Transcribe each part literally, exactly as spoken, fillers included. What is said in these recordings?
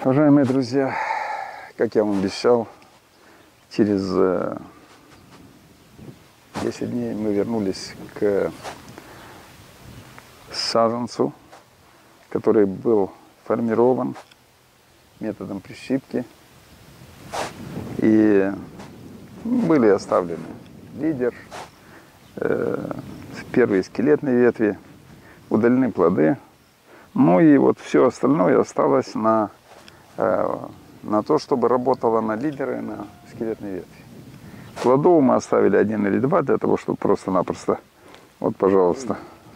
Уважаемые друзья, как я вам обещал, через десять дней мы вернулись к саженцу, который был формирован методом прищипки. И были оставлены лидер, э, первые скелетные ветви, удалены плоды. Ну и вот все остальное осталось на, э, на то, чтобы работало на лидеры и на скелетные ветви. Плодов мы оставили один или два для того, чтобы просто-напросто. Вот, пожалуйста.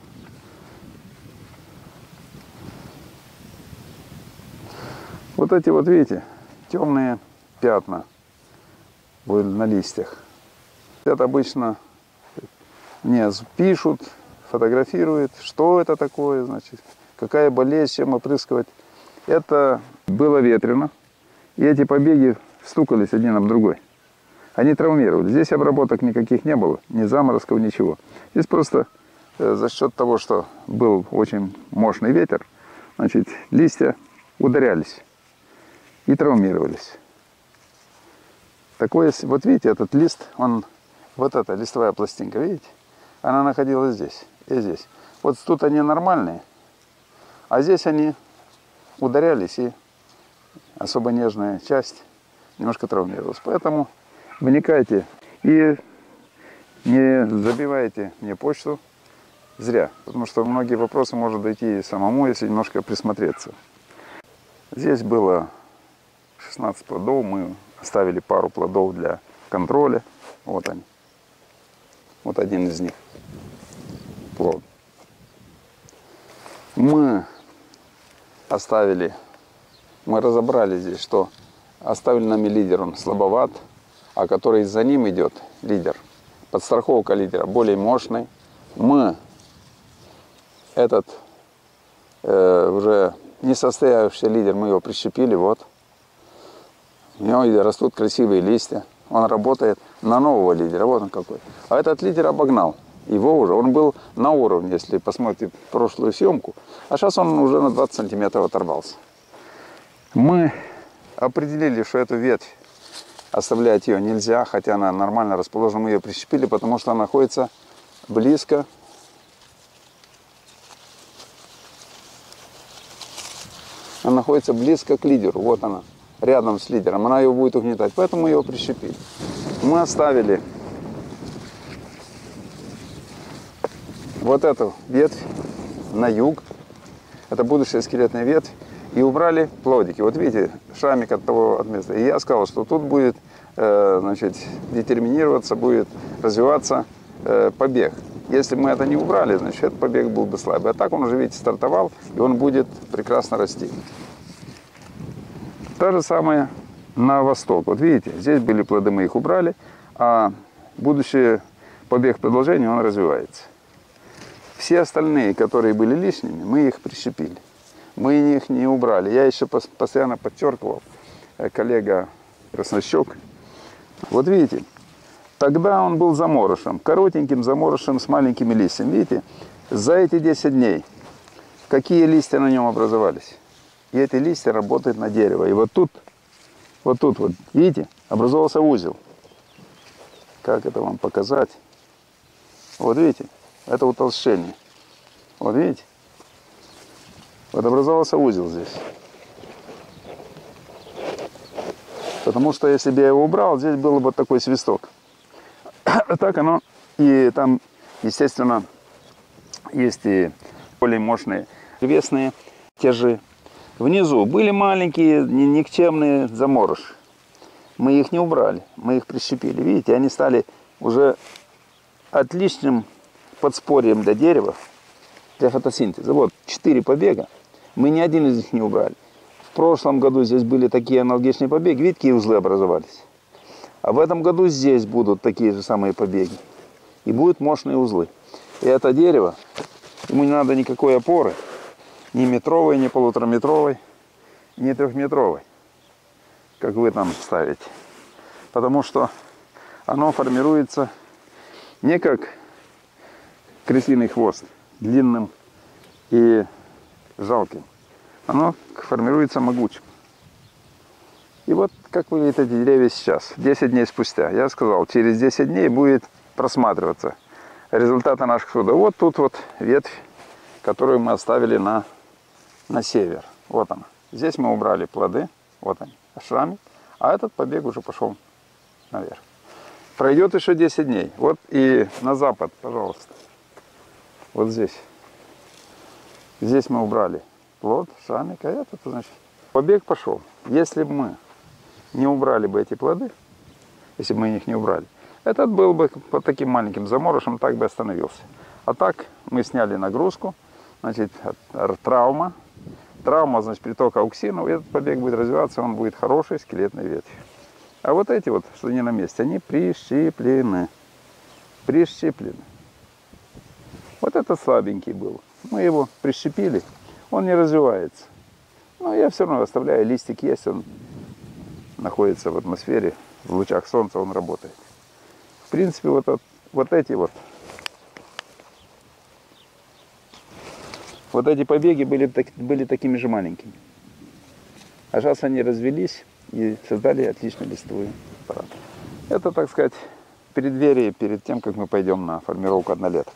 Вот эти вот, видите, темные пятна на листьях. Это обычно мне пишут, фотографируют, что это такое, значит, какая болезнь, чем опрыскивать. Это было ветрено, и эти побеги стукались один об другой. Они травмировали. Здесь обработок никаких не было, ни заморозков, ничего. Здесь просто э, за счет того, что был очень мощный ветер, значит, листья ударялись и травмировались. Такое, вот видите, этот лист, он, вот эта листовая пластинка, видите, она находилась здесь и здесь. Вот тут они нормальные, а здесь они ударялись, и особо нежная часть немножко травмировалась. Поэтому вникайте и не забивайте мне почту зря, потому что многие вопросы может дойти самому, если немножко присмотреться. Здесь было шестнадцать плодов, мы оставили пару плодов для контроля. Вот они. Вот один из них. Плод. Мы оставили, мы разобрали здесь, что оставили нами лидер, он слабоват, а который за ним идет лидер, подстраховка лидера более мощный. Мы этот э, уже несостоявшийся лидер, мы его прищепили, вот. У него растут красивые листья. Он работает на нового лидера. Вот он какой. А этот лидер обогнал его уже. Он был на уровне, если посмотрите прошлую съемку. А сейчас он уже на двадцать сантиметров оторвался. Мы определили, что эту ветвь оставлять ее нельзя, хотя она нормально расположена. Мы ее прищепили, потому что она находится близко. Она находится близко к лидеру. Вот она. Рядом с лидером, она его будет угнетать, поэтому мы его прищепили. Мы оставили вот эту ветвь на юг, это будущая скелетная ветвь, и убрали плодики. Вот видите, шрамик от того от места. И я сказал, что тут будет, э, значит, детерминироваться, будет развиваться э, побег. Если мы это не убрали, значит, этот побег был бы слабый. А так он уже, видите, стартовал, и он будет прекрасно расти. То же самое на восток. Вот видите, здесь были плоды, мы их убрали, а будущий побег продолжения, он развивается. Все остальные, которые были лишними, мы их прищепили. Мы их не убрали. Я еще постоянно подчеркивал, коллега Краснощек. Вот видите, тогда он был заморышем, коротеньким заморышем с маленькими листьями. Видите, за эти десять дней какие листья на нем образовались? И эти листья работают на дерево. И вот тут, вот тут, вот, видите, образовался узел. Как это вам показать? Вот видите, это утолщение. Вот видите? Вот образовался узел здесь. Потому что если бы я его убрал, здесь был бы вот такой свисток. А так оно, и там, естественно, есть и более мощные, весные, те же. Внизу были маленькие, никчемные заморыши. Мы их не убрали, мы их прищепили. Видите, они стали уже отличным подспорьем для дерева, для фотосинтеза. Вот, четыре побега, мы ни один из них не убрали. В прошлом году здесь были такие аналогичные побеги, видите, какие узлы образовались. А в этом году здесь будут такие же самые побеги. И будут мощные узлы. И это дерево, ему не надо никакой опоры. Ни метровой, ни полутораметровой, ни трехметровой, как вы там ставите. Потому что оно формируется не как крысиный хвост, длинным и жалким. Оно формируется могучим. И вот как выглядят эти деревья сейчас, десять дней спустя. Я сказал, через десять дней будет просматриваться результаты наших трудов. Вот тут вот ветвь, которую мы оставили на, на север. Вот она. Здесь мы убрали плоды, вот они, шрамик, а этот побег уже пошел наверх. Пройдет еще десять дней. Вот и на запад, пожалуйста. Вот здесь. Здесь мы убрали плод, шрамик, а этот, значит, побег пошел. Если бы мы не убрали бы эти плоды, если бы мы их не убрали, этот был бы под таким маленьким заморышем, так бы остановился. А так мы сняли нагрузку, значит, травма. Травма, значит, приток ауксинов, этот побег будет развиваться, он будет хорошей скелетной ветвью. А вот эти вот, что не на месте, они прищеплены. Прищеплены. Вот этот слабенький был. Мы его прищепили, он не развивается. Но я все равно оставляю, листик есть, он находится в атмосфере, в лучах солнца он работает. В принципе, вот, вот эти вот, вот эти побеги были, были такими же маленькими. А сейчас они развелись и создали отличный листовой аппарат. Это, так сказать, преддверие перед тем, как мы пойдем на формировку однолеток.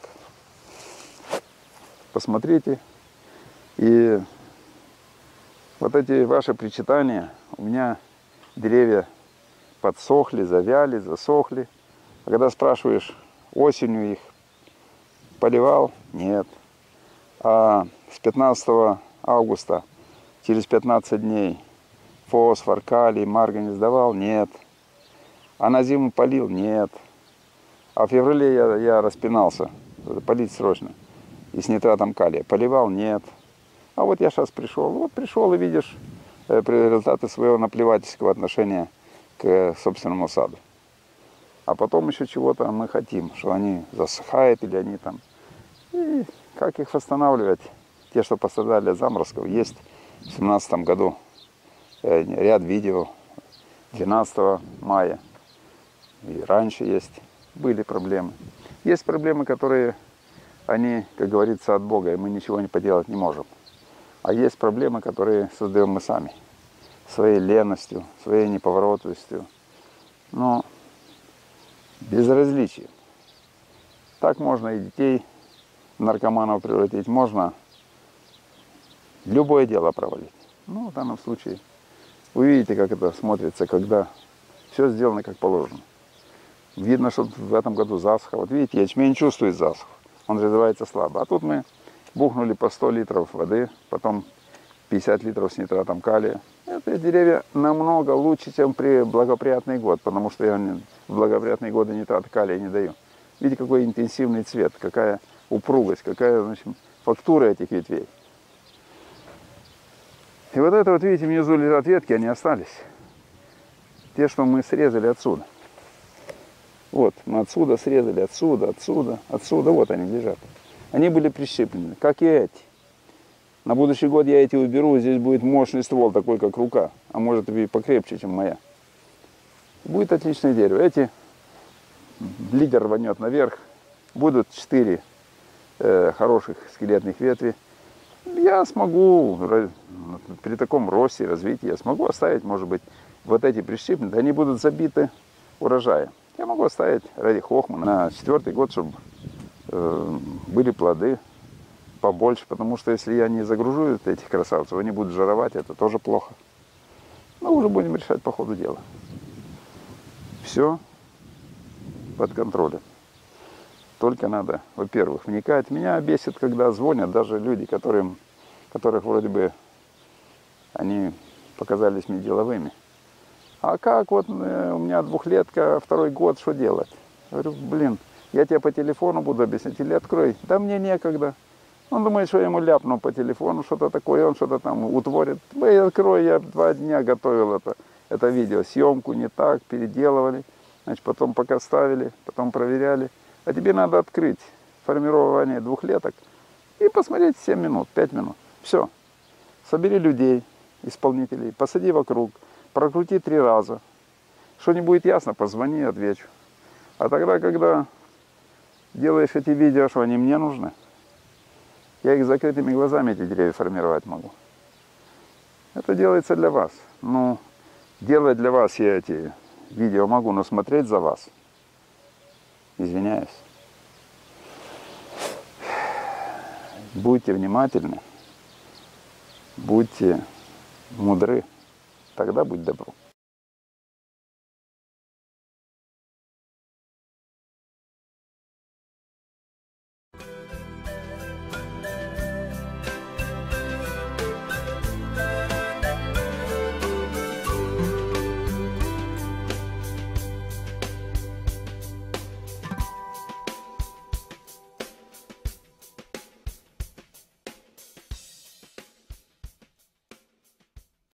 Посмотрите. И вот эти ваши причитания, у меня деревья подсохли, завяли, засохли. А когда спрашиваешь, осенью их поливал? Нет. А с пятнадцатого августа, через пятнадцать дней, фосфор, калий, марганец давал? Нет. А на зиму полил? Нет. А в феврале я, я распинался, полить срочно. И с нитратом калия. Поливал? Нет. А вот я сейчас пришел. Вот пришел и видишь э, результаты своего наплевательского отношения к собственному саду. А потом еще чего-то мы хотим, что они засыхают или они там. И как их восстанавливать? Те, что пострадали от заморозков, есть в две тысячи семнадцатом году э, ряд видео, двенадцатого мая. И раньше есть. Были проблемы. Есть проблемы, которые... Они, как говорится, от Бога, и мы ничего не поделать не можем. А есть проблемы, которые создаем мы сами. Своей ленностью, своей неповоротливостью. Но безразличием. Так можно и детей наркоманов превратить. Можно любое дело провалить. Ну, в данном случае вы видите, как это смотрится, когда все сделано как положено. Видно, что в этом году засуха. Вот видите, ячмень чувствует засуху. Он развивается слабо. А тут мы бухнули по сто литров воды, потом пятьдесят литров с нитратом калия. Это деревья намного лучше, чем при благоприятный год, потому что я в благоприятные годы нитрат калия не даю. Видите, какой интенсивный цвет, какая упругость, какая, значит, фактура этих ветвей. И вот это вот, видите, внизу лежат ветки, они остались. Те, что мы срезали отсюда. Вот, мы отсюда срезали, отсюда, отсюда, отсюда, вот они лежат. Они были прищеплены, как и эти. На будущий год я эти уберу, здесь будет мощный ствол, такой как рука, а может и покрепче, чем моя. Будет отличное дерево. Эти лидер рванет наверх, будут четыре э, хороших скелетных ветви. Я смогу при таком росте, развитии, я смогу оставить, может быть, вот эти прищепленные, они будут забиты урожаем. Я могу оставить ради хохма на четвертый год, чтобы э, были плоды побольше, потому что если я не загружу этих красавцев, они будут жировать, это тоже плохо. Но уже будем решать по ходу дела. Все под контролем. Только надо, во-первых, вникать. Меня бесит, когда звонят даже люди, которым, которых вроде бы они показались мне деловыми. А как вот э, у меня двухлетка, второй год, что делать? Говорю, блин, я тебе по телефону буду объяснять, или открой. Да мне некогда. Он думает, что я ему ляпну по телефону что-то такое, он что-то там утворит. Эй, открой, я два дня готовил это, это видео, съемку не так, переделывали. Значит, потом пока ставили, потом проверяли. А тебе надо открыть формирование двухлеток и посмотреть семь минут, пять минут. Все. Собери людей, исполнителей, посади вокруг. Прокрути три раза. Что не будет ясно, позвони, отвечу. А тогда, когда делаешь эти видео, что они мне нужны, я их закрытыми глазами, эти деревья, формировать могу. Это делается для вас. Ну, Делать для вас я эти видео могу, но смотреть за вас, извиняюсь. Будьте внимательны, будьте мудры, тогда будет добро.